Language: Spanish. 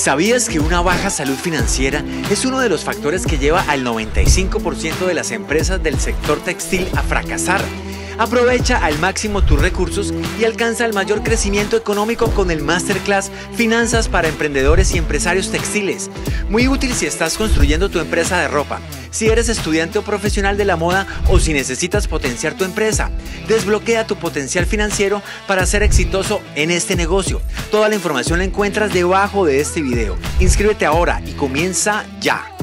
¿Sabías que una baja salud financiera es uno de los factores que lleva al 95% de las empresas del sector textil a fracasar? Aprovecha al máximo tus recursos y alcanza el mayor crecimiento económico con el Masterclass Finanzas para Emprendedores y Empresarios Textiles. Muy útil si estás construyendo tu empresa de ropa, si eres estudiante o profesional de la moda o si necesitas potenciar tu empresa. Desbloquea tu potencial financiero para ser exitoso en este negocio. Toda la información la encuentras debajo de este video. Inscríbete ahora y comienza ya.